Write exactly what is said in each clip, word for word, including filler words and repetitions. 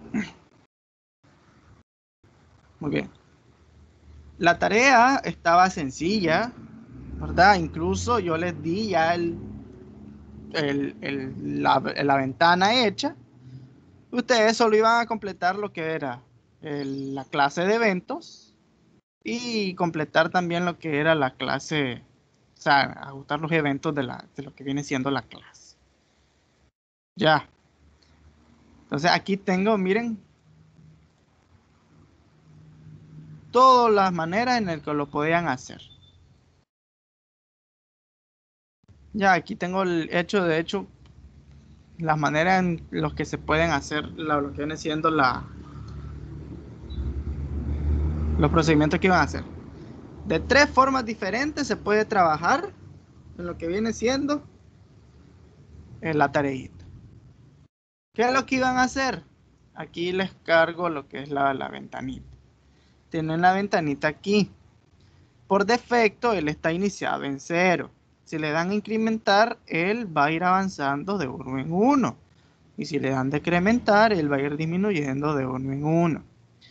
Muy bien. La tarea estaba sencilla, ¿verdad? Incluso yo les di ya el, el, el, la, la ventana hecha. Ustedes solo iban a completar lo que era el, la clase de eventos y completar también lo que era la clase, o sea, ajustar los eventos de, la, de lo que viene siendo la clase. Ya. Entonces aquí tengo, miren, todas las maneras en las que lo podían hacer. Ya, aquí tengo el hecho, de hecho, las maneras en las que se pueden hacer la, lo que viene siendo la, los procedimientos que iban a hacer. De tres formas diferentes se puede trabajar en lo que viene siendo en la tareita. ¿Qué es lo que iban a hacer? Aquí les cargo lo que es la, la ventanita. Tienen la ventanita aquí. Por defecto, él está iniciado en cero. Si le dan a incrementar, él va a ir avanzando de uno en uno. Y si le dan decrementar, él va a ir disminuyendo de uno en uno.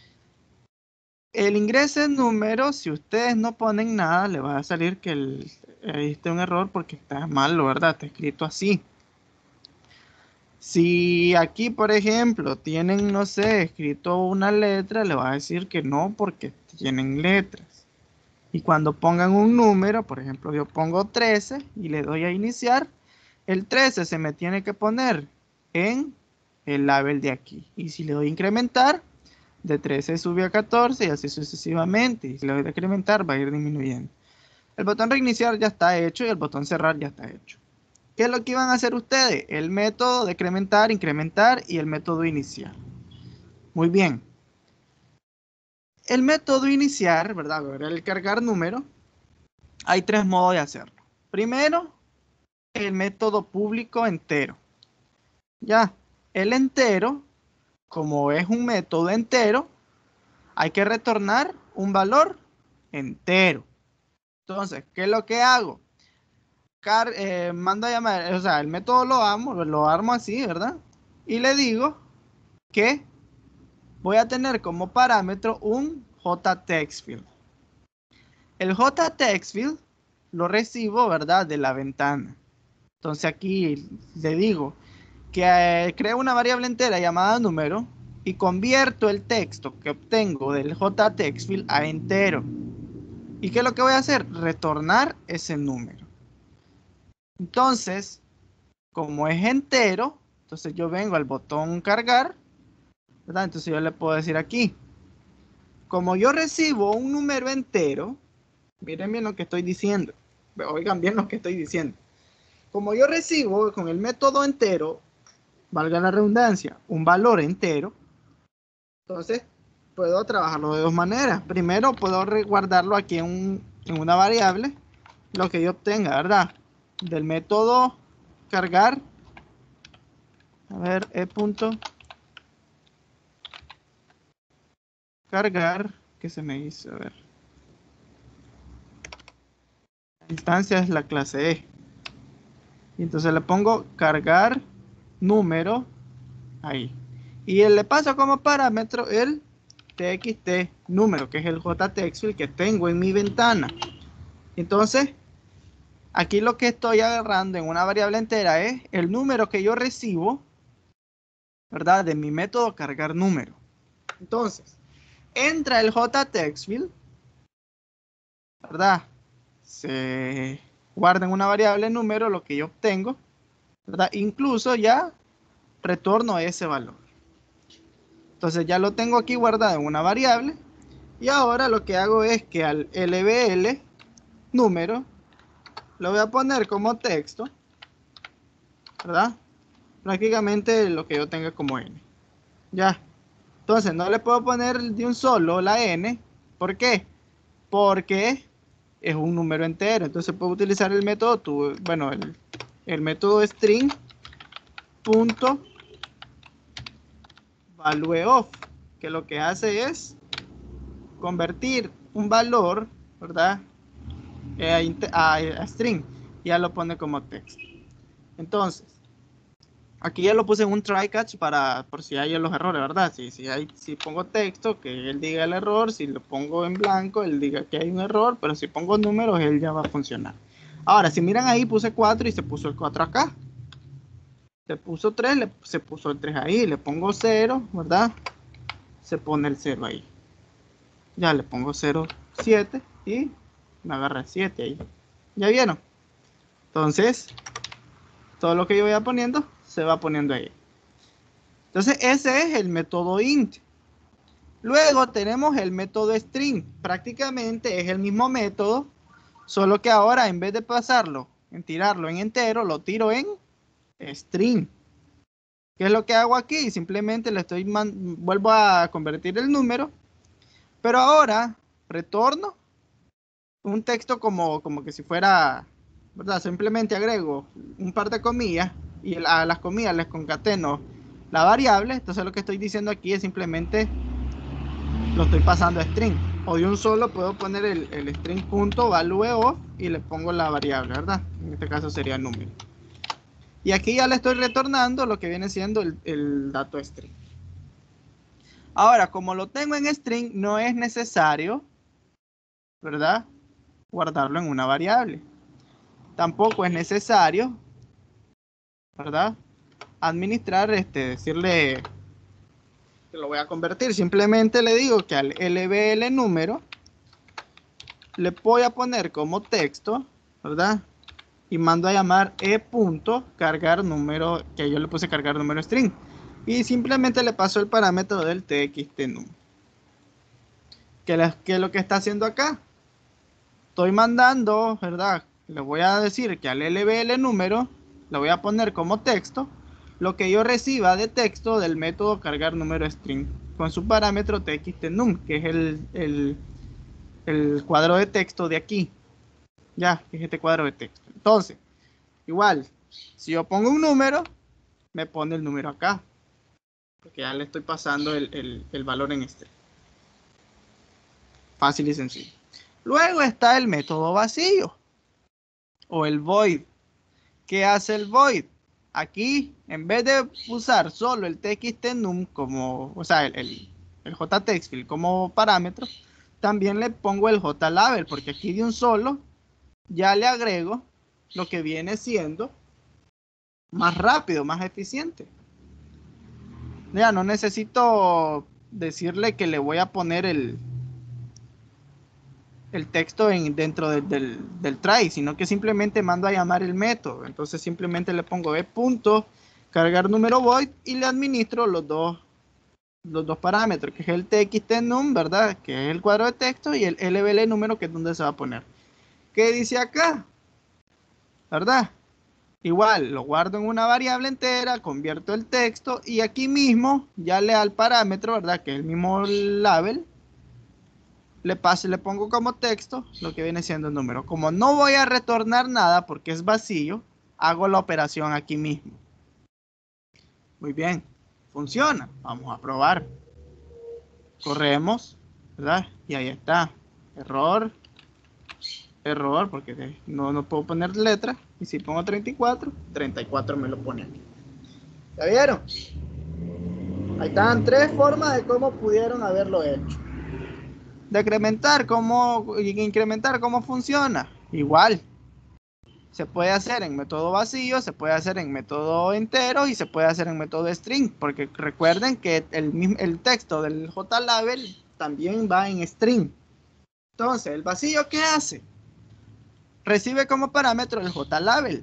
El ingreso en número, si ustedes no ponen nada, le va a salir que el, existe un error porque está mal, ¿verdad? Está escrito así. Si aquí, por ejemplo, tienen, no sé, escrito una letra, le va a decir que no porque tienen letras. Y cuando pongan un número, por ejemplo, yo pongo trece y le doy a iniciar, el trece se me tiene que poner en el label de aquí. Y si le doy a incrementar, de trece sube a catorce y así sucesivamente. Y si le doy a incrementar, va a ir disminuyendo. El botón reiniciar ya está hecho y el botón cerrar ya está hecho. ¿Qué es lo que iban a hacer ustedes? El método decrementar, incrementar y el método iniciar. Muy bien. El método iniciar, ¿verdad? El cargar número. Hay tres modos de hacerlo. Primero, el método público entero. Ya, el entero, como es un método entero, hay que retornar un valor entero. Entonces, ¿qué es lo que hago? Car eh, mando a llamar, o sea, el método lo amo, lo armo así, ¿verdad? Y le digo que voy a tener como parámetro un JTextField. El JTextField lo recibo, ¿verdad? De la ventana. Entonces aquí le digo que eh, creo una variable entera llamada número y convierto el texto que obtengo del JTextField a entero. ¿Y qué es lo que voy a hacer? Retornar ese número. Entonces, como es entero, entonces yo vengo al botón cargar, ¿verdad? Entonces yo le puedo decir aquí, como yo recibo un número entero, miren bien lo que estoy diciendo, oigan bien lo que estoy diciendo. Como yo recibo con el método entero, valga la redundancia, un valor entero, entonces puedo trabajarlo de dos maneras. Primero puedo guardarlo aquí en, un, en una variable, lo que yo obtenga, ¿verdad? Del método cargar, a ver, e punto cargar, ¿qué se me hizo? A ver. La instancia es la clase E. Y entonces le pongo cargar número ahí. Y le paso como parámetro el txt número, que es el JTextField que tengo en mi ventana. Entonces, aquí lo que estoy agarrando en una variable entera es el número que yo recibo, ¿verdad? De mi método cargar número. Entonces, entra el JTextField, ¿verdad? Se guarda en una variable número lo que yo obtengo, ¿verdad? Incluso ya retorno ese valor. Entonces ya lo tengo aquí guardado en una variable. Y ahora lo que hago es que al lbl número lo voy a poner como texto, ¿verdad? Prácticamente lo que yo tenga como n. Ya. Entonces no le puedo poner de un solo la n. ¿Por qué? Porque es un número entero. Entonces puedo utilizar el método, tu, bueno, el, el método string punto valueOf, que lo que hace es convertir un valor, ¿verdad? Eh, a, a, a string, ya lo pone como texto. Entonces, Aquí ya lo puse en un try catch para por si hay los errores, ¿verdad? Si, si, hay, si pongo texto, que él diga el error. Si lo pongo en blanco, él diga que hay un error. Pero si pongo números, él ya va a funcionar. Ahora, si miran ahí, puse cuatro y se puso el cuatro acá. Se puso tres, le, se puso el tres ahí. Le pongo cero, ¿verdad? Se pone el cero ahí. Ya le pongo cero, siete y me agarra el siete ahí. ¿Ya vieron? Entonces, todo lo que yo vaya poniendo, se va poniendo ahí. Entonces, ese es el método int. Luego tenemos el método string. Prácticamente es el mismo método, solo que ahora en vez de pasarlo, en tirarlo en entero, lo tiro en string. ¿Qué es lo que hago aquí? Simplemente le estoy vuelvo a convertir el número, pero ahora retorno un texto como, como que si fuera, ¿verdad? Simplemente agrego un par de comillas y a las comillas les concateno la variable. Entonces lo que estoy diciendo aquí es simplemente lo estoy pasando a string. O de un solo puedo poner el, el string punto value of y le pongo la variable, ¿verdad? En este caso sería el número. Y aquí ya le estoy retornando lo que viene siendo el, el dato string. Ahora, como lo tengo en string, no es necesario, ¿verdad?, guardarlo en una variable. Tampoco es necesario, ¿verdad?, administrar, este, decirle que lo voy a convertir. Simplemente le digo que al lbl número le voy a poner como texto, ¿verdad?, y mando a llamar e punto cargar número, que yo le puse cargar número string, y simplemente le paso el parámetro del txtnum. ¿Qué es lo que está haciendo acá? Estoy mandando, ¿verdad? Le voy a decir que al lbl número le voy a poner como texto lo que yo reciba de texto del método cargar número string con su parámetro txtnum, que es el, el, el cuadro de texto de aquí. Ya, que es este cuadro de texto. Entonces, igual, si yo pongo un número, me pone el número acá, porque ya le estoy pasando el, el, el valor en este. Fácil y sencillo. Luego está el método vacío o el void. ¿Qué hace el void? Aquí, en vez de usar solo el txtnum como, o sea, el, el, el jtextfield como parámetro, también le pongo el jlabel, porque aquí de un solo ya le agrego lo que viene siendo más rápido, más eficiente. Ya no necesito decirle que le voy a poner el, el texto en, dentro de, del, del try, sino que simplemente mando a llamar el método. Entonces simplemente le pongo e punto cargar número void y le administro los dos, los dos parámetros, que es el txtnum, ¿verdad?, que es el cuadro de texto, y el lbl número, que es donde se va a poner. ¿Qué dice acá? ¿Verdad? Igual, lo guardo en una variable entera, convierto el texto y aquí mismo ya le da el parámetro, ¿verdad?, que es el mismo label. Le paso y le pongo como texto lo que viene siendo el número. Como no voy a retornar nada porque es vacío, hago la operación aquí mismo. Muy bien, funciona. Vamos a probar. Corremos, ¿verdad? Y ahí está. Error. Error, porque no, no puedo poner letra. Y si pongo treinta y cuatro, treinta y cuatro me lo pone aquí. ¿Ya vieron? Ahí están tres formas de cómo pudieron haberlo hecho. Decrementar, cómo, incrementar, cómo funciona. Igual. Se puede hacer en método vacío, se puede hacer en método entero y se puede hacer en método string, porque recuerden que el, el texto del jlabel también va en string. Entonces, ¿el vacío qué hace? Recibe como parámetro el jlabel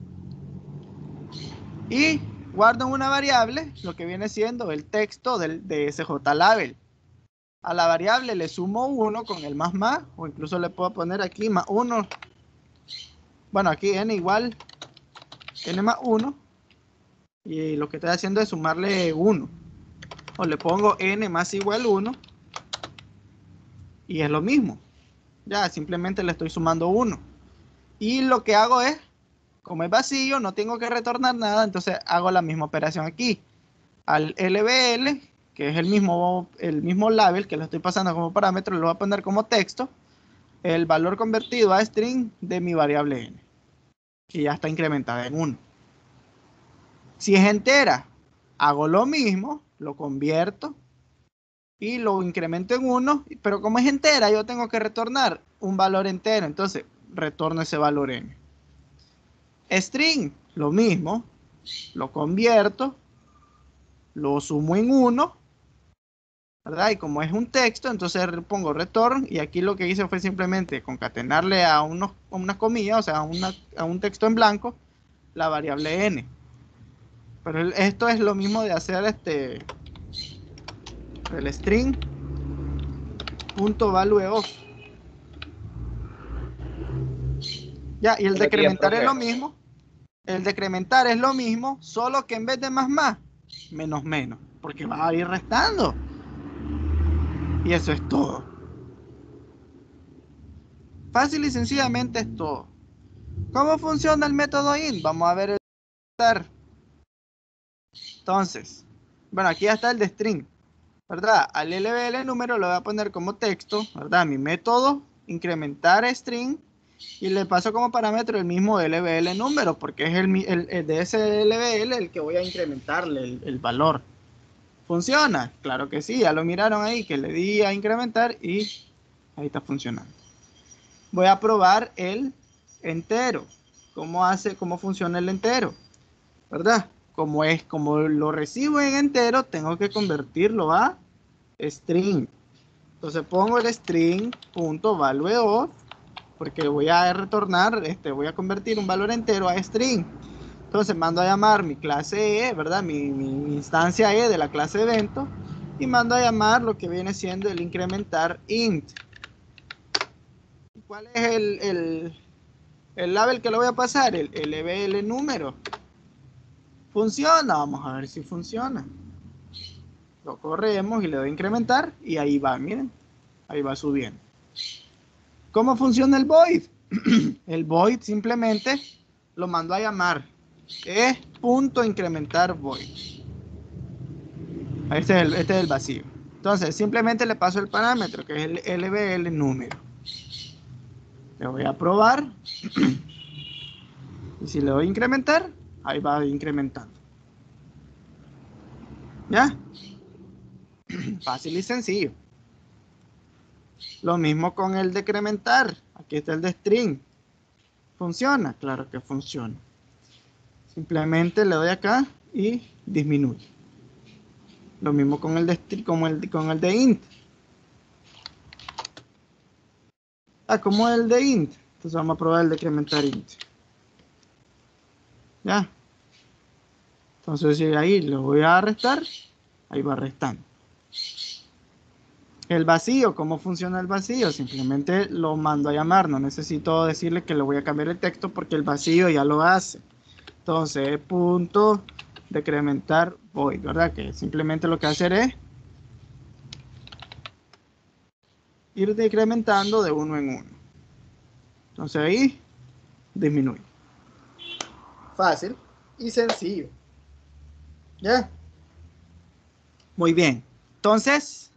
y guarda en una variable lo que viene siendo el texto del, de ese jlabel. A la variable le sumo uno con el más más, o incluso le puedo poner aquí más uno. Bueno, aquí n igual n más uno. Y lo que estoy haciendo es sumarle uno. O le pongo n más igual uno. Y es lo mismo. Ya, simplemente le estoy sumando uno. Y lo que hago es, como es vacío, no tengo que retornar nada. Entonces hago la misma operación aquí. Al lbl, que es el mismo, el mismo label que le estoy pasando como parámetro, lo voy a poner como texto. El valor convertido a string de mi variable n. Que ya está incrementada en uno. Si es entera, hago lo mismo, lo convierto y lo incremento en uno, pero como es entera, yo tengo que retornar un valor entero, entonces retorno ese valor n. String, lo mismo, lo convierto, lo sumo en uno, ¿verdad? Y como es un texto, entonces pongo return, y aquí lo que hice fue simplemente concatenarle a, unos, a una comilla, o sea, a, una, a un texto en blanco, la variable n. Pero esto es lo mismo de hacer este el string punto value of. Ya, y el Buenos días, decrementar es profe. lo mismo. El decrementar es lo mismo, solo que en vez de más más, menos menos, porque va a ir restando. Y eso es todo. Fácil y sencillamente es todo. ¿Cómo funciona el método int? Vamos a ver el start. Entonces, bueno, aquí ya está el de string, ¿verdad? Al L B L número lo voy a poner como texto, ¿verdad? Mi método, incrementar string, y le paso como parámetro el mismo L B L número, porque es el, el, el de ese L B L el que voy a incrementarle el, el valor. ¿Funciona? Claro que sí, ya lo miraron ahí, que le di a incrementar y ahí está funcionando. Voy a probar el entero. ¿Cómo hace, cómo funciona el entero? ¿Verdad? Como es, como lo recibo en entero, tengo que convertirlo a string. Entonces pongo el string.valueOf, porque voy a retornar, este, voy a convertir un valor entero a string. Entonces mando a llamar mi clase E, ¿verdad? Mi, mi, mi instancia E de la clase evento, y mando a llamar lo que viene siendo el incrementar int. ¿Cuál es el, el, el label que le voy a pasar? El L B L número. ¿Funciona? Vamos a ver si funciona. Lo corremos y le doy a incrementar y ahí va, miren. Ahí va subiendo. ¿Cómo funciona el void? El void simplemente lo mando a llamar. Es punto incrementar void. Este es, el, este es el vacío. Entonces simplemente le paso el parámetro que es el L B L número. Le voy a probar. Y si le doy a incrementar, ahí va incrementando. ¿Ya? Fácil y sencillo. Lo mismo con el decrementar. Aquí está el de string. ¿Funciona? Claro que funciona. Simplemente le doy acá y disminuye. Lo mismo con el de string, como el, con el de int. Ah, como el de int. Entonces vamos a probar el decrementar int. ¿Ya? Entonces si ahí lo voy a restar, ahí va restando. El vacío, ¿cómo funciona el vacío? Simplemente lo mando a llamar, no necesito decirle que le voy a cambiar el texto porque el vacío ya lo hace. Entonces, punto decrementar void, ¿verdad? Que simplemente lo que hacer es ir decrementando de uno en uno. Entonces ahí disminuye. Fácil y sencillo. ¿Ya? Muy bien. Entonces,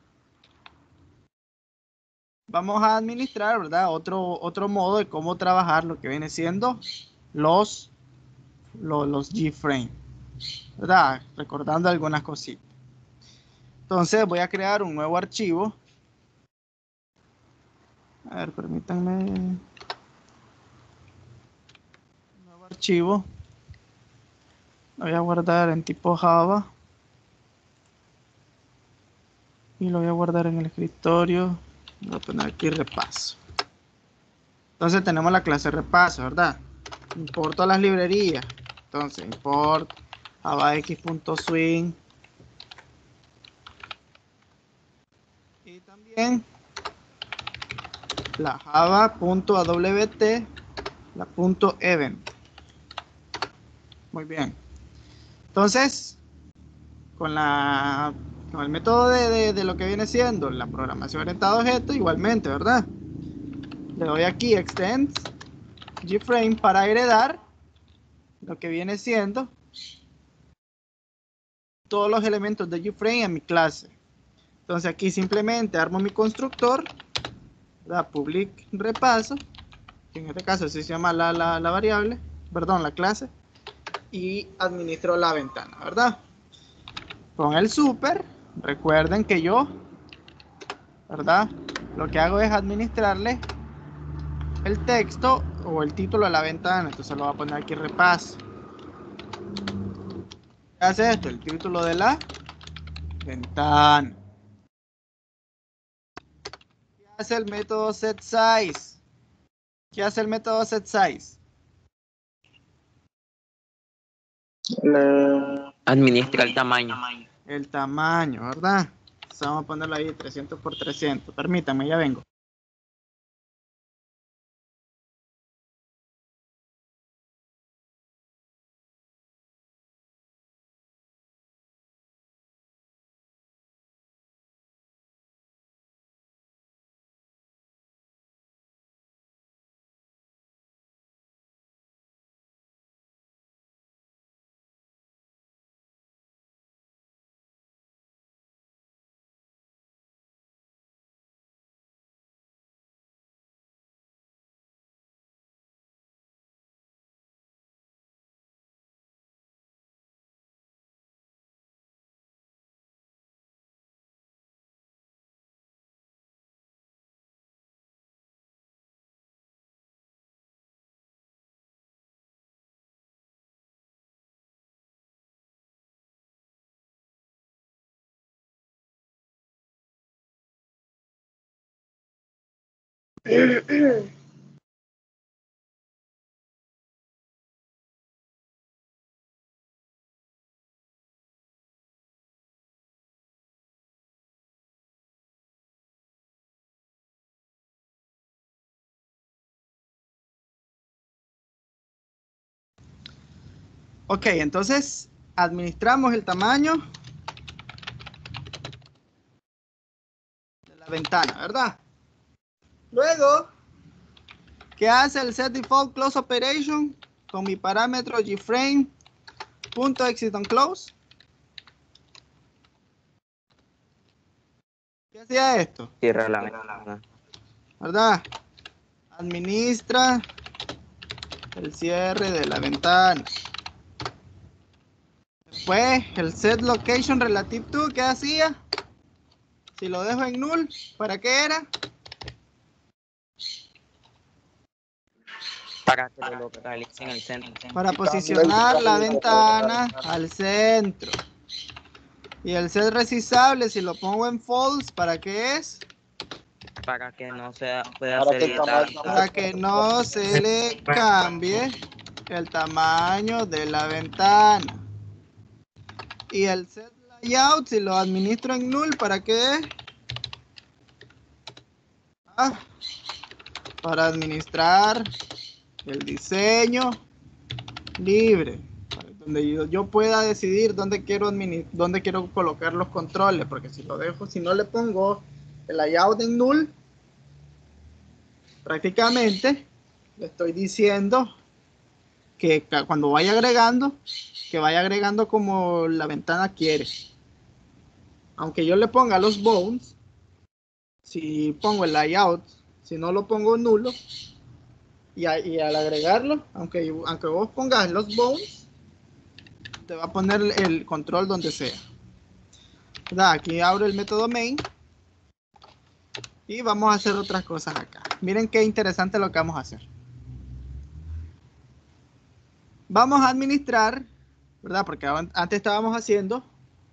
vamos a administrar, ¿verdad? Otro, otro modo de cómo trabajar lo que viene siendo los, los, los G-Frame, ¿verdad? Recordando algunas cositas. Entonces voy a crear un nuevo archivo. A ver, permítanme. Un nuevo archivo. Lo voy a guardar en tipo Java. Y lo voy a guardar en el escritorio. Voy a poner aquí repaso. Entonces tenemos la clase repaso, ¿verdad? Importo las librerías. Entonces import javax.swing. Y también la java.awt, la punto .event. Muy bien. Entonces, con la con el método de, de, de lo que viene siendo la programación orientada a objetos, igualmente, ¿verdad? Le doy aquí extend gframe para heredar lo que viene siendo todos los elementos de gframe a mi clase. Entonces aquí simplemente armo mi constructor, ¿verdad? Public repaso, que en este caso así se llama la, la, la variable, perdón, la clase. y administro la ventana, ¿verdad? Con el super, recuerden que yo, ¿verdad? Lo que hago es administrarle el texto o el título de la ventana. Entonces lo voy a poner aquí repaso. ¿Qué hace esto? El título de la ventana. ¿Qué hace el método setSize? ¿Qué hace el método setSize? Administra el tamaño. El tamaño, ¿verdad? Entonces vamos a ponerlo ahí trescientos por trescientos. Permítanme, ya vengo. Ok, entonces administramos el tamaño de la ventana, ¿verdad? Luego, ¿qué hace el setDefaultCloseOperation con mi parámetro gframe.exitOnClose? ¿Qué hacía esto? Cierra la ventana. ¿Verdad? Administra el cierre de la ventana. Después, el setLocationRelativeTo, ¿qué hacía? Si lo dejo en null, ¿para qué era? Para que lo localice en el centro. Para posicionar la ventana al centro. Y el setResizable, si lo pongo en false, ¿para qué es? Para que no se pueda ser editado. Para que no se le cambie el tamaño de la ventana. Y el setLayout, si lo administro en null, ¿para qué es? Ah, para administrar el diseño libre, donde yo, yo pueda decidir dónde quiero dónde quiero colocar los controles, porque si lo dejo, si no le pongo el layout en null, prácticamente le estoy diciendo que cuando vaya agregando, que vaya agregando como la ventana quiere. Aunque yo le ponga los bounds, si pongo el layout, si no lo pongo nulo, y, a, y al agregarlo, aunque, aunque vos pongas los bounds, te va a poner el control donde sea. ¿Verdad? Aquí abro el método main y vamos a hacer otras cosas acá. Miren qué interesante lo que vamos a hacer. Vamos a administrar, ¿verdad? Porque antes estábamos haciendo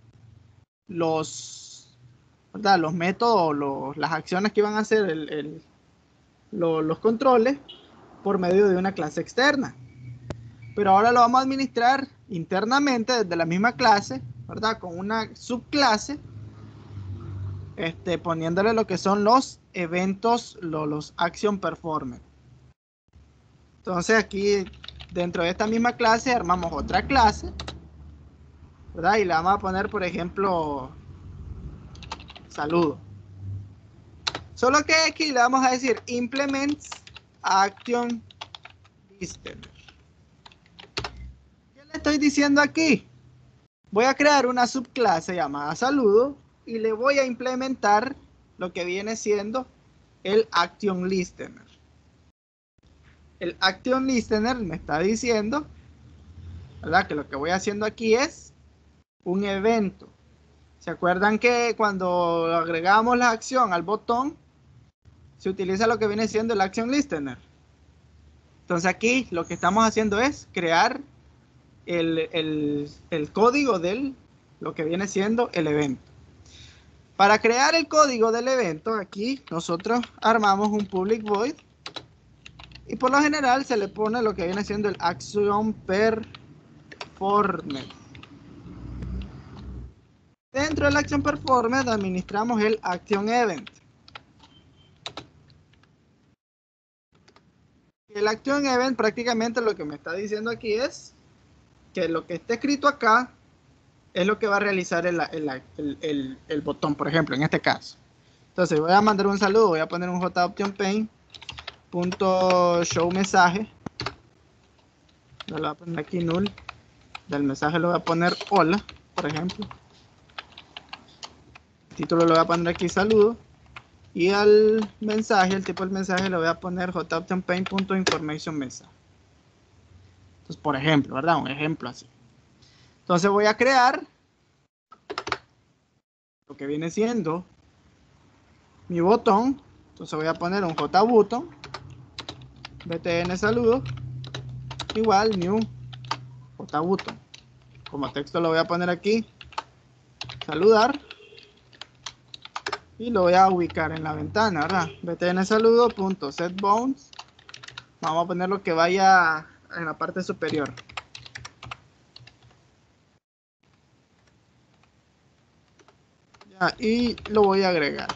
los, ¿verdad? Los métodos, los, las acciones que iban a hacer el, el, lo, los controles por medio de una clase externa. Pero ahora lo vamos a administrar internamente desde la misma clase, ¿verdad? Con una subclase, este, poniéndole lo que son los eventos, lo, los action performer. Entonces aquí dentro de esta misma clase armamos otra clase, ¿verdad? Y le vamos a poner, por ejemplo, saludo. Solo que aquí le vamos a decir implements action listener. ¿Qué le estoy diciendo aquí? Voy a crear una subclase llamada saludo y le voy a implementar lo que viene siendo el action listener. El action listener me está diciendo ¿verdad? Que lo que voy haciendo aquí es un evento. ¿Se acuerdan que cuando agregamos la acción al botón, se utiliza lo que viene siendo el Action Listener? Entonces aquí lo que estamos haciendo es crear el, el, el código de lo que viene siendo el evento. Para crear el código del evento, aquí nosotros armamos un public void y por lo general se le pone lo que viene siendo el action performed. Dentro del action performed administramos el action event. El action event prácticamente lo que me está diciendo aquí es que lo que está escrito acá es lo que va a realizar el, el, el, el, el botón, por ejemplo, en este caso. Entonces voy a mandar un saludo, voy a poner un joptionpaint punto show mensaje. Lo voy a poner aquí null. Del mensaje lo voy a poner hola, por ejemplo. El título lo voy a poner aquí saludo. Y al mensaje, el tipo del mensaje lo voy a poner joptionpaint punto information message. Entonces, por ejemplo, ¿verdad? Un ejemplo así. Entonces voy a crear lo que viene siendo mi botón. Entonces voy a poner un jbutton btn saludo igual new jbutton. Como texto lo voy a poner aquí saludar y lo voy a ubicar en la ventana, ¿verdad? btn saludo punto set bounds. Vamos a poner lo que vaya en la parte superior. Ya, y lo voy a agregar.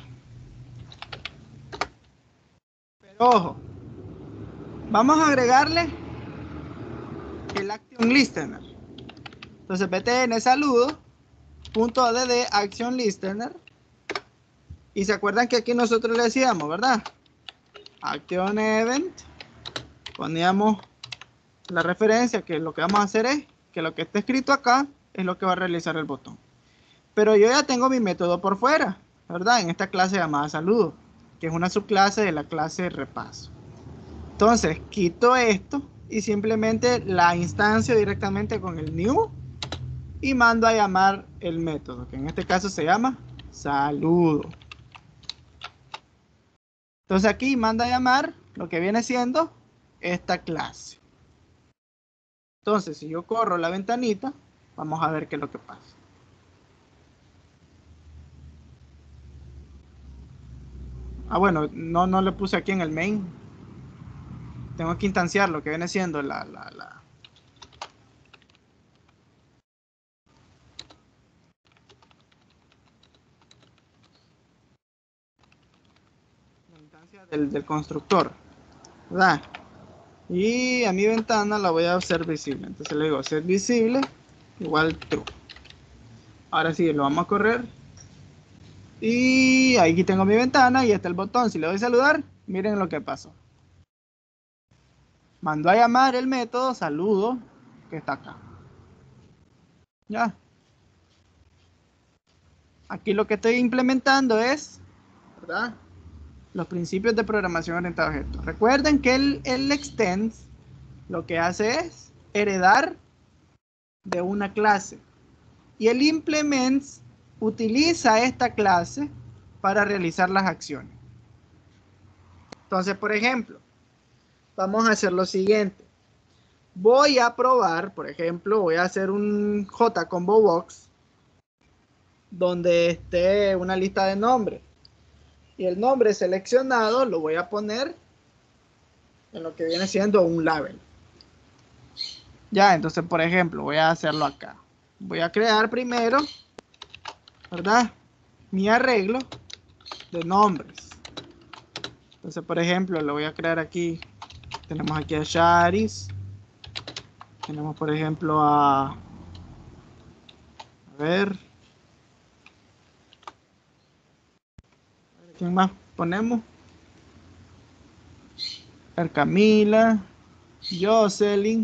Pero ojo, vamos a agregarle el action listener. Entonces btn saludo punto add action listener. Y se acuerdan que aquí nosotros le decíamos, ¿verdad? Action event. Poníamos la referencia que lo que vamos a hacer es que lo que está escrito acá es lo que va a realizar el botón. Pero yo ya tengo mi método por fuera, ¿verdad? En esta clase llamada saludo, que es una subclase de la clase repaso. Entonces quito esto y simplemente la instancio directamente con el new y mando a llamar el método, que en este caso se llama saludo. Entonces aquí manda a llamar lo que viene siendo esta clase. Entonces si yo corro la ventanita, vamos a ver qué es lo que pasa. Ah, bueno, no, no le puse aquí en el main. Tengo que instanciar lo que viene siendo la, la, la. la instancia del, del constructor, ¿verdad? Y a mi ventana la voy a hacer visible. Entonces le digo set visible igual true. Ahora sí, lo vamos a correr. Y aquí tengo mi ventana y está el botón. Si le doy saludar, miren lo que pasó. Mandó a llamar el método saludo que está acá. Ya. Aquí lo que estoy implementando es, ¿verdad? Los principios de programación orientada a objetos. Recuerden que el, el extends lo que hace es heredar de una clase. Y el implements utiliza esta clase para realizar las acciones. Entonces, por ejemplo, vamos a hacer lo siguiente. Voy a probar, por ejemplo, voy a hacer un JCombo Box donde esté una lista de nombres. Y el nombre seleccionado lo voy a poner en lo que viene siendo un label. Ya, entonces, por ejemplo, voy a hacerlo acá. Voy a crear primero, ¿verdad? Mi arreglo de nombres. Entonces, por ejemplo, lo voy a crear aquí. Tenemos aquí a Charis. Tenemos, por ejemplo, a... A ver. ¿Quién más ponemos? A Camila. Jocelyn.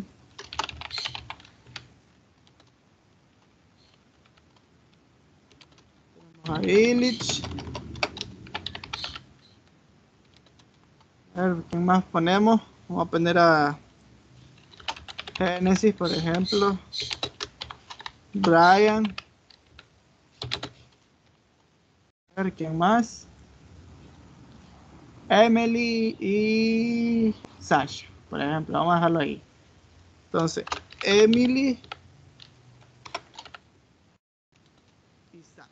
Tenemos a Illich. A ver, ¿quién más ponemos? Vamos a poner a... Génesis, por ejemplo. Brian. A ver, ¿quién más? Emily y Sasha, por ejemplo. Vamos a dejarlo ahí. Entonces, Emily y Sasha.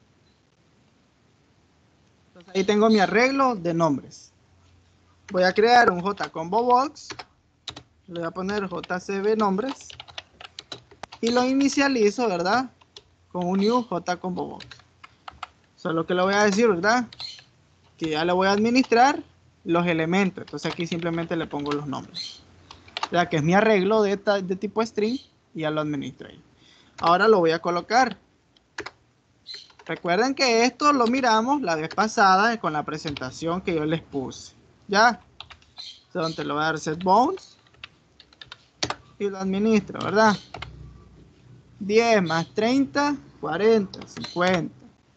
Entonces, ahí tengo mi arreglo de nombres. Voy a crear un JComboBox. Le voy a poner J C B nombres. Y lo inicializo, ¿verdad? Con un new JComboBox. Solo que le voy a decir, ¿verdad? Que ya le voy a administrar los elementos. Entonces aquí simplemente le pongo los nombres. Ya que es mi arreglo de, de tipo string y ya lo administro ahí. Ahora lo voy a colocar. Recuerden que esto lo miramos la vez pasada con la presentación que yo les puse. ¿Ya? Entonces le voy a dar set bounds y lo administro, ¿verdad? diez más treinta, cuarenta, cincuenta.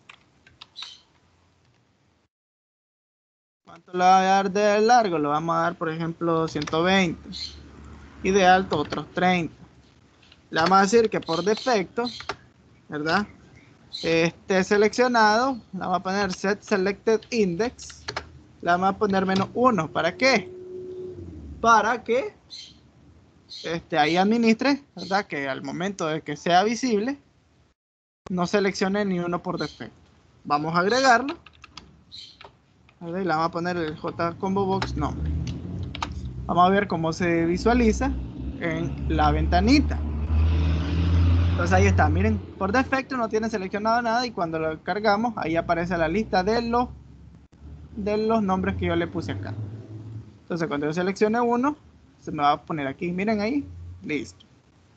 ¿Cuánto le va a dar de largo? Lo vamos a dar, por ejemplo, ciento veinte. Y de alto otros treinta. Le vamos a decir que por defecto, ¿verdad? Este seleccionado, le vamos a poner set selected index. Le vamos a poner menos uno. ¿Para qué? Para que este, ahí administre, ¿verdad? Que al momento de que sea visible, no seleccione ni uno por defecto. Vamos a agregarlo. Y le vamos a poner el JComboBox nombre. Vamos a ver cómo se visualiza en la ventanita. Entonces ahí está, miren, por defecto no tiene seleccionado nada y cuando lo cargamos, ahí aparece la lista de los, de los nombres que yo le puse acá. Entonces cuando yo seleccione uno, se me va a poner aquí, miren ahí, listo.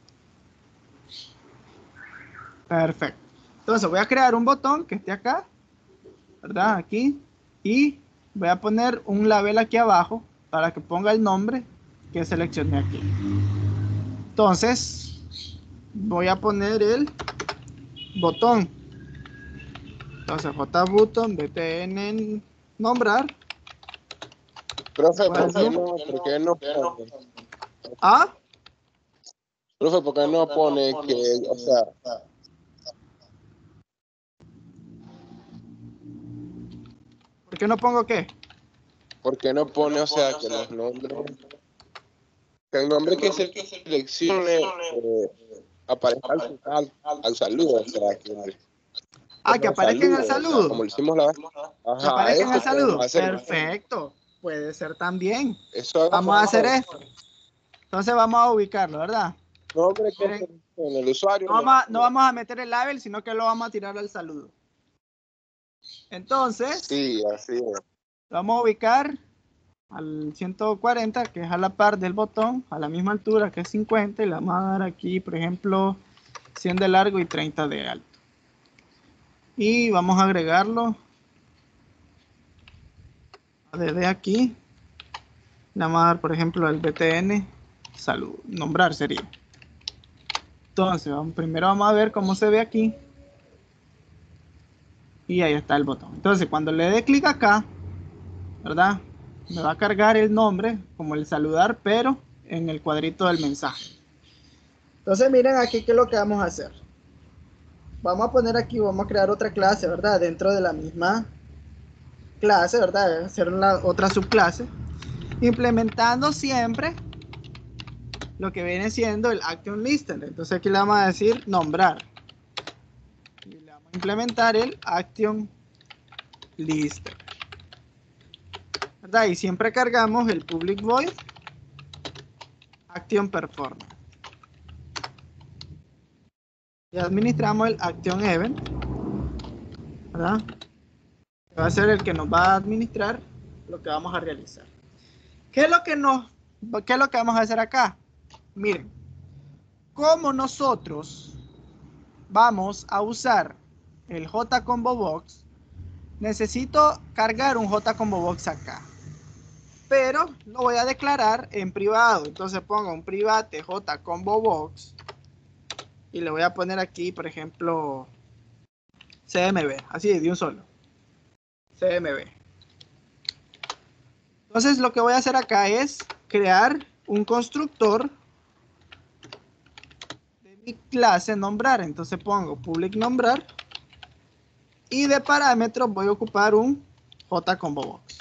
Perfecto. Entonces voy a crear un botón que esté acá, ¿verdad? Aquí. Y voy a poner un label aquí abajo para que ponga el nombre que seleccioné aquí. Entonces voy a poner el botón. Entonces JButton, btn nombrar. Profe, ¿por qué no, por qué no pone? ¿Ah? Profe, ¿por qué no pone que, o sea, ¿Por qué no pongo qué? ¿por qué no pone, o sea, que los nombres, que el nombre que se seleccione eh, aparezca al final, al saludo, o sea, que, Ah, que como aparezca en el o sea, saludo. como lo hicimos la vez. Que Ajá, aparezca en el eso podemos saludo. hacer. Perfecto. Puede ser también. Eso Vamos a hacer hacer esto. Entonces vamos a ubicarlo, ¿verdad? nombre que Miren, en el usuario. no vamos, a, no vamos a meter el label, sino que lo vamos a tirar al saludo. Entonces, Sí, así es. lo vamos a ubicar al ciento cuarenta, que es a la par del botón, a la misma altura que es cincuenta, y le vamos a dar aquí, por ejemplo, cien de largo y treinta de alto. Y vamos a agregarlo desde aquí. Le vamos a dar, por ejemplo, el btn salud, nombrar sería. Entonces, vamos, primero vamos a ver cómo se ve aquí. Y ahí está el botón. Entonces, cuando le dé clic acá, ¿verdad? Me va a cargar el nombre como el saludar, pero en el cuadrito del mensaje. Entonces, miren aquí qué es lo que vamos a hacer. Vamos a poner aquí, vamos a crear otra clase, ¿verdad? Dentro de la misma clase, ¿verdad? Hacer una, otra subclase. Implementando siempre lo que viene siendo el action listener. Entonces aquí le vamos a decir nombrar. Y le vamos a implementar el action listener. ¿Verdad? Y siempre cargamos el public void action performance. Y administramos el action event, ¿verdad? Que va a ser el que nos va a administrar lo que vamos a realizar. ¿Qué es lo que nos, qué es lo que vamos a hacer acá? Miren, como nosotros vamos a usar el JComboBox, necesito cargar un JComboBox acá. Pero lo voy a declarar en privado. Entonces pongo un private JComboBox y le voy a poner aquí, por ejemplo, C M B, así de un solo. C M B. Entonces lo que voy a hacer acá es crear un constructor y clase nombrar. Entonces pongo public nombrar. Y de parámetros voy a ocupar un JComboBox.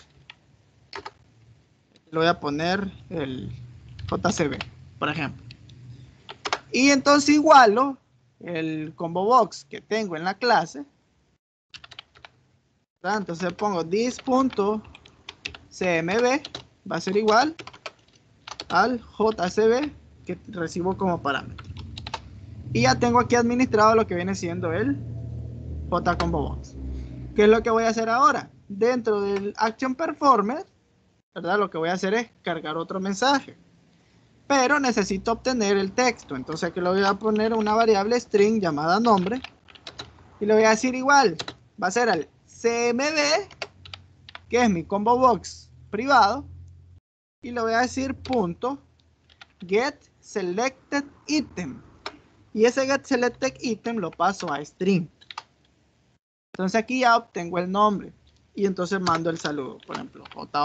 Le voy a poner el J C B, por ejemplo. Y entonces igualo el ComboBox que tengo en la clase. ¿Verdad? Entonces pongo this.cmb va a ser igual al J C B que recibo como parámetro. Y ya tengo aquí administrado lo que viene siendo el JComboBox. ¿Qué es lo que voy a hacer ahora? Dentro del Action Performer, ¿verdad? Lo que voy a hacer es cargar otro mensaje. Pero necesito obtener el texto. Entonces aquí le voy a poner una variable string llamada nombre. Y le voy a decir igual. Va a ser al C M D, que es mi ComboBox privado. Y le voy a decir punto get selected item. Y ese get selected item lo paso a string. Entonces aquí ya obtengo el nombre. Y entonces mando el saludo. Por ejemplo,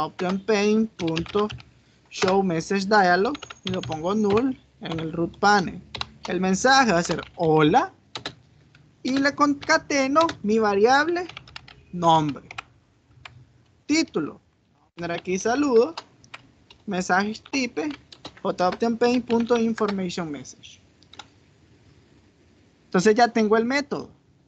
joptionpaint.showMessageDialog. Y lo pongo null en el root panel. El mensaje va a ser hola. Y le concateno mi variable nombre. Título. Voy a poner aquí saludo. Mensaje type. joptionpaint.informationMessage. Entonces ya tengo el método.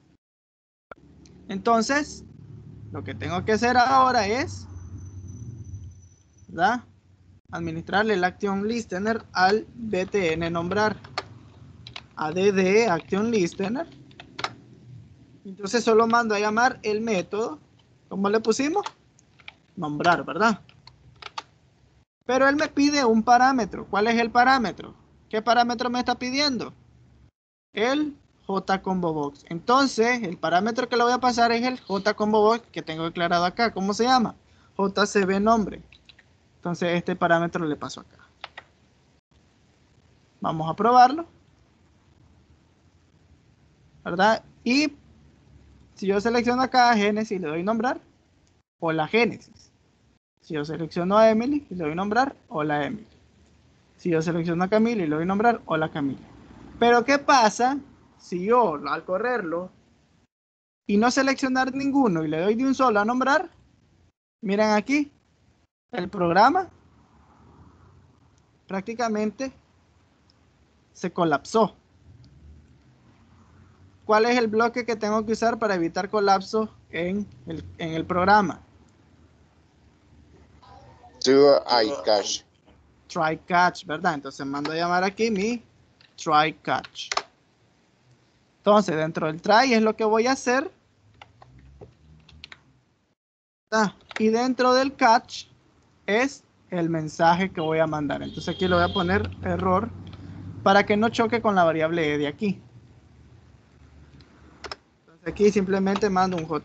Entonces, lo que tengo que hacer ahora es, ¿verdad?, administrarle el action listener al btn nombrar. Add action listener. Entonces solo mando a llamar el método. ¿Cómo le pusimos? Nombrar, ¿verdad? Pero él me pide un parámetro. ¿Cuál es el parámetro? ¿Qué parámetro me está pidiendo? El JComboBox. Entonces, el parámetro que le voy a pasar es el JComboBox que tengo declarado acá. ¿Cómo se llama? J C B nombre. Entonces, este parámetro le paso acá. Vamos a probarlo. ¿Verdad? Y si yo selecciono acá Génesis y le doy nombrar, hola Génesis. Si yo selecciono a Emily y le doy nombrar, hola Emily. Si yo selecciono a Camila y le doy nombrar, hola Camila. Pero ¿qué pasa si yo al correrlo y no seleccionar ninguno y le doy de un solo a nombrar? Miren aquí, el programa prácticamente se colapsó. ¿Cuál es el bloque que tengo que usar para evitar colapso en el, en el programa? Try catch. Try catch, ¿verdad? Entonces mando a llamar aquí mi try catch. Entonces, dentro del try es lo que voy a hacer. Ah, y dentro del catch es el mensaje que voy a mandar. Entonces aquí le voy a poner error para que no choque con la variable e de aquí. Entonces aquí simplemente mando un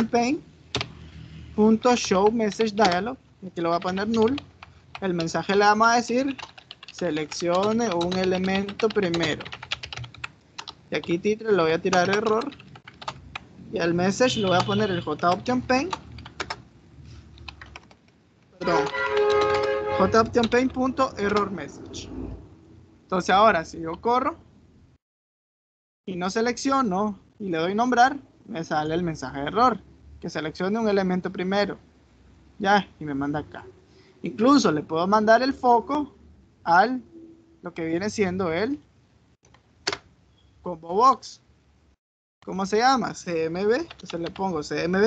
joptionpaint.showMessageDialog. Aquí le voy a poner null. El mensaje le vamos a decir seleccione un elemento primero. Y aquí título le voy a tirar error. Y al message le voy a poner el joptionpaint. Perdón. joptionpaint.errorMessage. Entonces ahora si yo corro y no selecciono y le doy nombrar, me sale el mensaje de error. Que seleccione un elemento primero. Ya, y me manda acá. Incluso le puedo mandar el foco al lo que viene siendo el ComboBox. ¿Cómo se llama? C M B. Entonces le pongo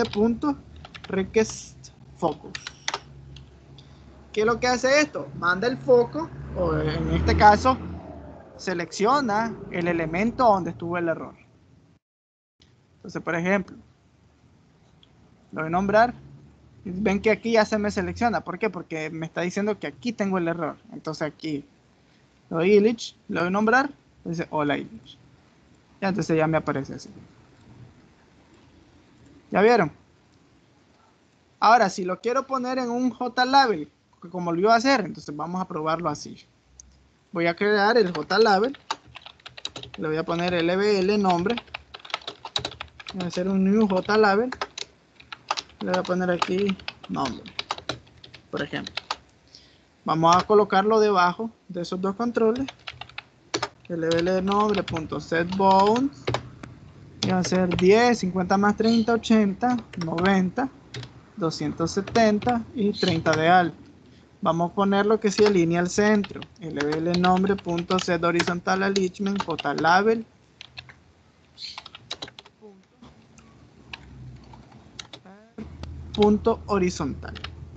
cmb.requestFocus. ¿Qué es lo que hace esto? Manda el foco, o en este caso, selecciona el elemento donde estuvo el error. Entonces, por ejemplo, lo voy a nombrar. Ven que aquí ya se me selecciona. ¿Por qué? Porque me está diciendo que aquí tengo el error. Entonces aquí lo doy Illich, lo voy a nombrar. Dice hola Illich. Ya, entonces ya me aparece así. ¿Ya vieron? Ahora, si lo quiero poner en un JLabel, como lo iba a hacer, entonces vamos a probarlo así. Voy a crear el JLabel. Le voy a poner L B L nombre. Voy a hacer un new JLabel. Le voy a poner aquí nombre, por ejemplo. Vamos a colocarlo debajo de esos dos controles. lbl nombre punto set bounds y va a ser diez, cincuenta más treinta, ochenta, noventa, doscientos setenta y treinta de alto. Vamos a poner lo que sea línea al centro. lbl nombre punto set horizontal alignment jlabel punto horizontal.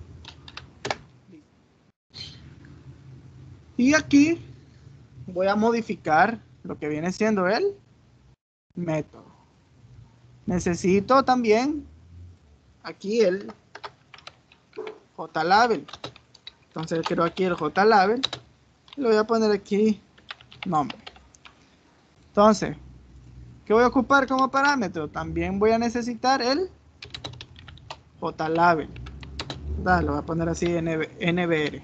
Y aquí voy a modificar lo que viene siendo el método. Necesito también aquí el jlabel. Entonces creo aquí el jlabel. Le voy a poner aquí nombre. Entonces, ¿qué voy a ocupar como parámetro? También voy a necesitar el jlabel. Dale, lo voy a poner así N B R.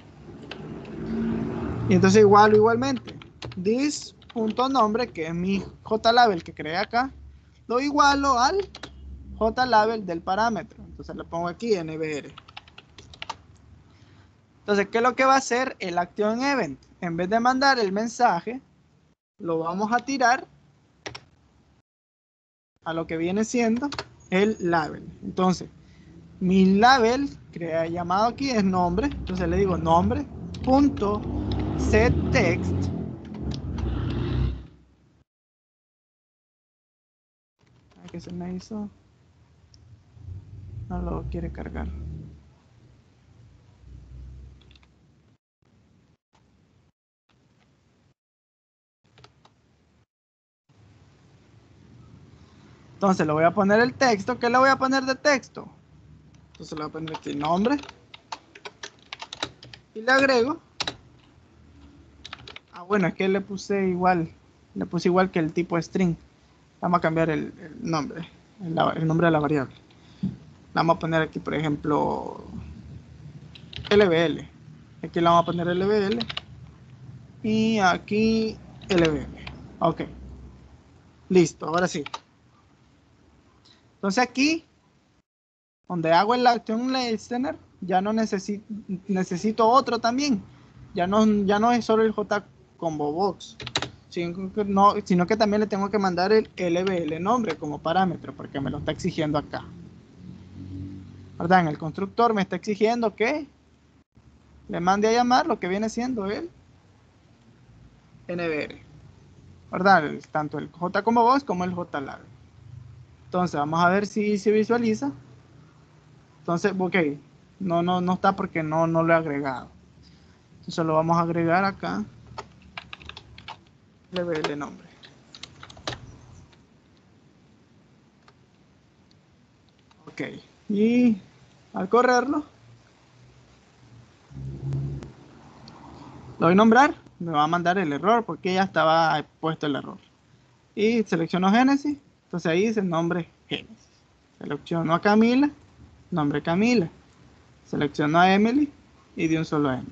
Y entonces igual igualmente. This.nombre, que es mi jlabel que creé acá, lo igualo al jlabel del parámetro. Entonces le pongo aquí N B R. Entonces, ¿qué es lo que va a hacer el action event? En vez de mandar el mensaje, lo vamos a tirar a lo que viene siendo el label. Entonces, mi label crea llamado aquí es nombre. Entonces le digo nombre punto set text. ¿Qué se me hizo? No lo quiere cargar. Entonces le voy a poner el texto. ¿Qué le voy a poner de texto? Entonces le voy a poner aquí nombre. Y le agrego. Ah, bueno, es que le puse igual. Le puse igual que el tipo string. Vamos a cambiar el, el nombre. El, el nombre de la variable. Vamos a poner aquí, por ejemplo, lbl. Aquí le vamos a poner lbl. Y aquí lbl. Ok. Listo, ahora sí. Entonces aquí, donde hago el action listener, ya no necesito, necesito otro también. Ya no, ya no es solo el jcombobox, sino que, no, sino que también le tengo que mandar el lbl nombre como parámetro, porque me lo está exigiendo acá. ¿Verdad? En el constructor me está exigiendo que le mande a llamar lo que viene siendo el N B R. ¿Verdad? Tanto el jcombobox como el jlabel. Entonces vamos a ver si se visualiza. Entonces, ok, no, no, no está porque no, no lo he agregado. Entonces lo vamos a agregar acá. Lbl nombre. Ok, y al correrlo, lo voy a nombrar, me va a mandar el error porque ya estaba puesto el error. Y selecciono Génesis, entonces ahí dice nombre Génesis. Selecciono a Camila, nombre Camila. Selecciono a Emily y de un solo Emily.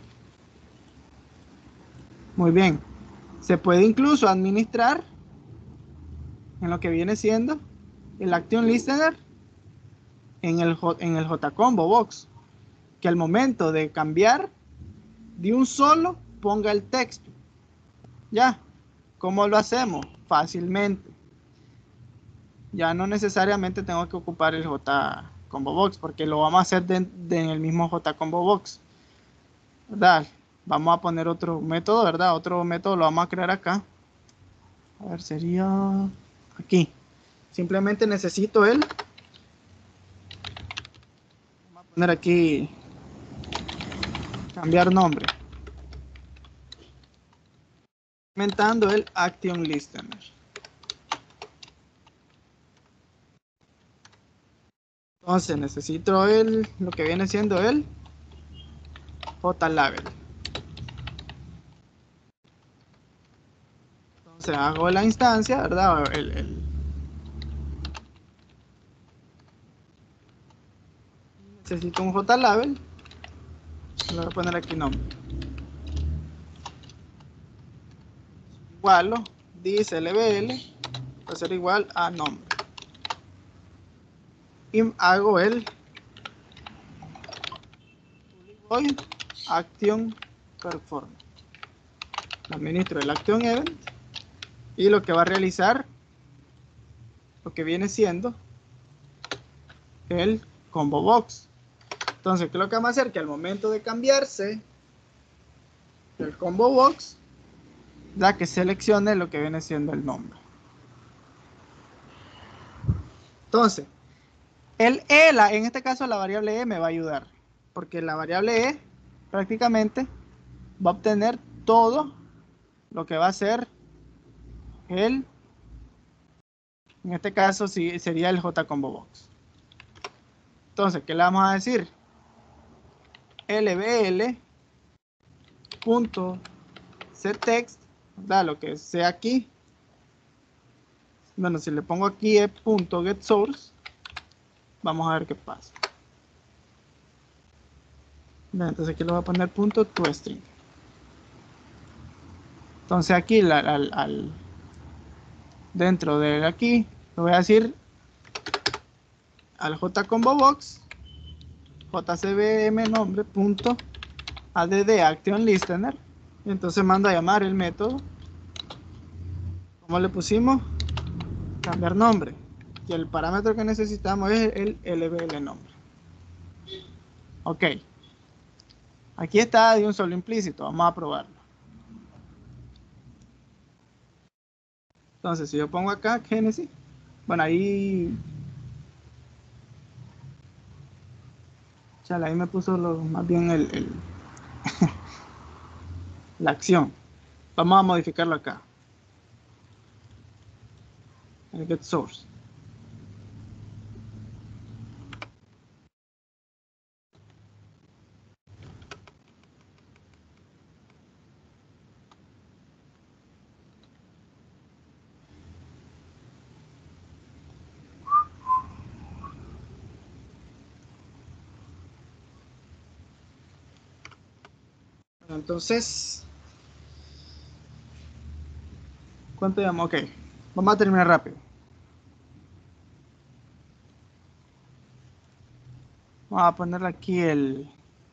Muy bien. Se puede incluso administrar en lo que viene siendo el Action Listener en el, en el jcombobox, que al momento de cambiar de un solo ponga el texto. Ya, ¿cómo lo hacemos? Fácilmente. Ya no necesariamente tengo que ocupar el jcombobox porque lo vamos a hacer de, de en el mismo jcombobox, ¿verdad? Vamos a poner otro método, ¿verdad? Otro método lo vamos a crear acá. A ver, sería aquí. Simplemente necesito el. Vamos a poner aquí. Cambiar nombre. Aumentando el Action Listener. Entonces necesito el, lo que viene siendo el jlabel. Entonces hago la instancia, ¿verdad? El, el, necesito un jlabel. Le voy a poner aquí nombre. Igualo, dice lbl, va a ser igual a nombre. Y hago el voy action perform. Administro el action event Y lo que va a realizar, lo que viene siendo el combo box. Entonces, ¿qué es lo que vamos a hacer? Que al momento de cambiarse el combo box, da que seleccione lo que viene siendo el nombre. Entonces, el E, la, en este caso la variable E me va a ayudar, porque la variable E prácticamente va a obtener todo lo que va a ser el, en este caso sí, sería el J combo box. Entonces, ¿qué le vamos a decir? lbl.setText, da lo que sea aquí. Bueno, si le pongo aquí es punto getSource, vamos a ver qué pasa. Entonces aquí le voy a poner punto toString. Entonces aquí al, al, al, dentro de aquí le voy a decir al jcombobox jcbm nombre punto add action listener, y entonces mando a llamar el método. ¿Cómo le pusimos? Cambiar nombre, y el parámetro que necesitamos es el lbl nombre. Ok, aquí está de un solo implícito, vamos a probarlo. Entonces si yo pongo acá Genesis, bueno, ahí chala, ahí me puso lo, más bien el, el la acción. Vamos a modificarlo acá, el get source. Entonces, ¿cuánto llamo? Ok, vamos a terminar rápido. Vamos a ponerle aquí el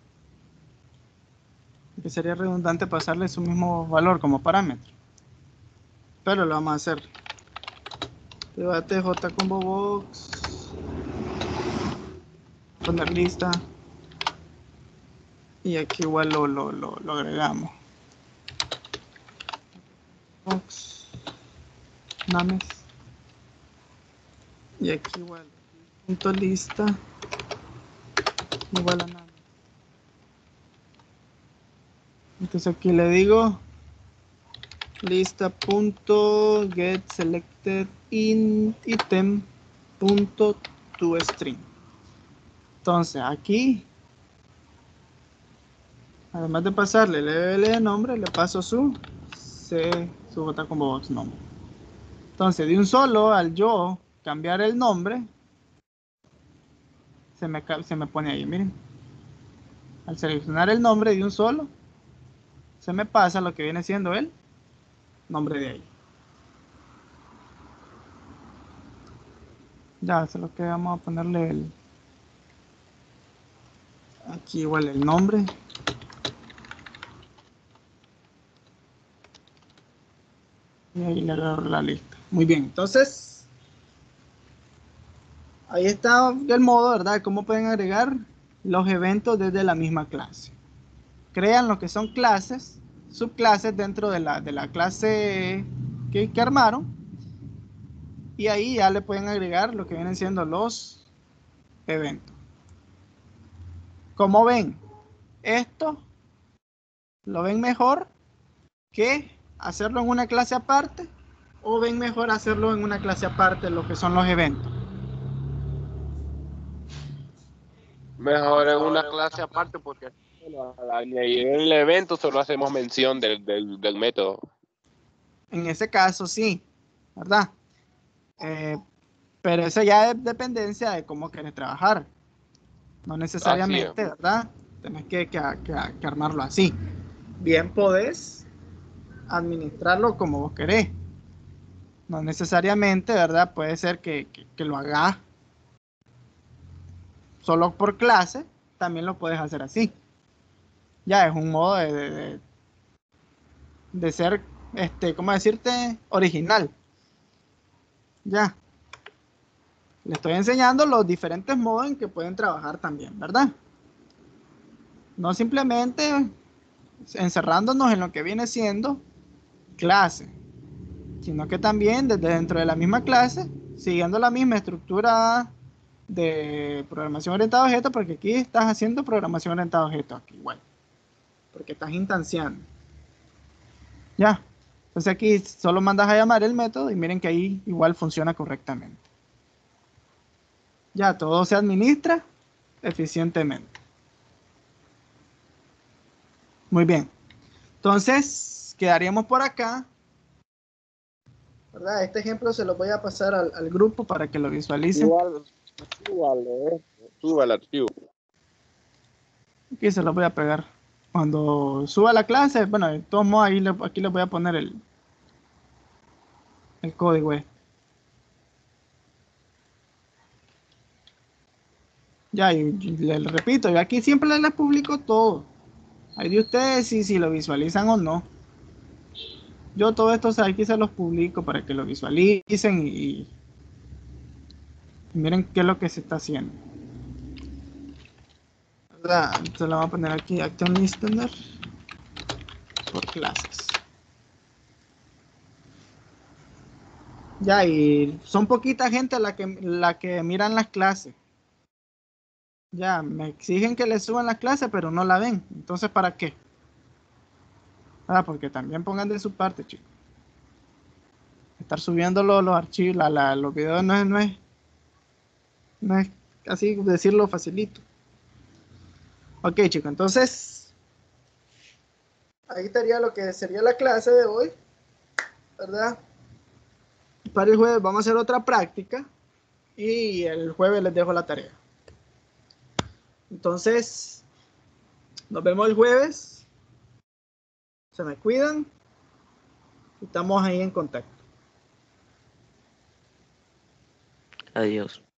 que sería redundante pasarle su mismo valor como parámetro, pero lo vamos a hacer. Debate jcombobox, poner lista, y aquí igual lo, lo, lo, lo agregamos. Box, names, y aquí igual punto lista igual a names. Entonces aquí le digo lista.getSelectedItem.toString. Entonces aquí, además de pasarle el lbl de nombre, le paso su c su jcombobox nombre. Entonces de un solo, al yo cambiar el nombre, se me, se me pone ahí, miren. Al seleccionar el nombre de un solo, se me pasa lo que viene siendo el nombre de ahí. Ya, solo que vamos a ponerle el, aquí igual el nombre. Y ahí le agarro la lista. Muy bien, entonces ahí está el modo, ¿verdad? Cómo pueden agregar los eventos desde la misma clase. Crean lo que son clases, subclases dentro de la, de la clase que, que armaron. Y ahí ya le pueden agregar lo que vienen siendo los eventos. Como ven, esto lo ven mejor que hacerlo en una clase aparte, o ven mejor hacerlo en una clase aparte lo que son los eventos. Mejor en una clase aparte porque bueno, al añadir el evento solo hacemos mención del, del, del método. En ese caso sí, ¿verdad? Eh, pero eso ya es dependencia de cómo quieres trabajar. No necesariamente, ¿verdad? Tenés que, que, que, que armarlo así. Bien podés administrarlo como vos querés. No necesariamente, ¿verdad? Puede ser que, que, que lo hagas solo por clase, también lo puedes hacer así. Ya es un modo de, de, de, de ser este, ¿cómo decirte? Original. Ya. Le estoy enseñando los diferentes modos en que pueden trabajar también, ¿verdad? No simplemente encerrándonos en lo que viene siendo clase, sino que también desde dentro de la misma clase, siguiendo la misma estructura de programación orientada a objetos, porque aquí estás haciendo programación orientada a objetos, aquí igual, porque estás instanciando. Ya. Entonces aquí solo mandas a llamar el método y miren que ahí igual funciona correctamente. Ya, todo se administra eficientemente. Muy bien. Entonces, quedaríamos por acá. ¿Verdad? Este ejemplo se lo voy a pasar al, al grupo para que lo visualicen. Igual, súbale, suba el archivo. Aquí se lo voy a pegar. Cuando suba la clase, bueno, de todos modos, ahí le, aquí les voy a poner el, el código este. Ya, y, y les repito, yo aquí siempre les publico todo. Ahí de ustedes si, si lo visualizan o no. Yo todo esto o sea, aquí se los publico para que lo visualicen y, y miren qué es lo que se está haciendo. ¿Verdad? Se lo voy a poner aquí, Action Listener por clases. Ya, y son poquita gente la que, la que miran las clases. Ya, me exigen que les suban las clases, pero no la ven. Entonces, ¿para qué? Ah, porque también pongan de su parte, chicos. Estar subiendo los, los archivos, la, la, los videos no es, no es, no es así decirlo facilito. Ok, chicos, entonces, ahí estaría lo que sería la clase de hoy, ¿verdad? Para el jueves vamos a hacer otra práctica y el jueves les dejo la tarea. Entonces, nos vemos el jueves. Se me cuidan. Estamos ahí en contacto. Adiós.